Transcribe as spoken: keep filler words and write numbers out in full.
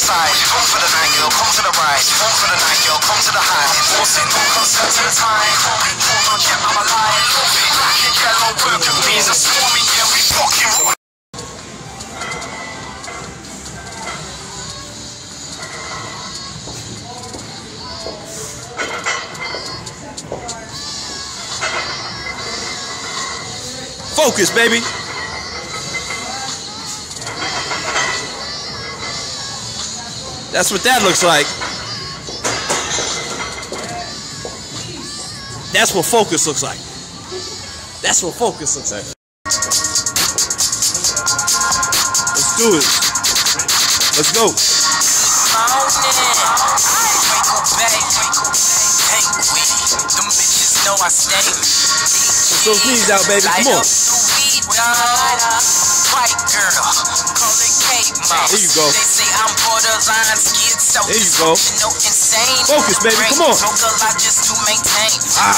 side. Come for the night, girl, come to the ride. Come for the night, girl, come to the high. Forcing no concern to the time. Hold on, yeah, I'm alive. Black and yellow, purple bees are swarming, yeah, we fucking roll. Focus, baby. That's what that looks like. That's what focus looks like. That's what focus looks like. Let's do it. Let's go. Put those knees out, baby. Come on. There you go. There you go. Focus, baby. Come on. Ah.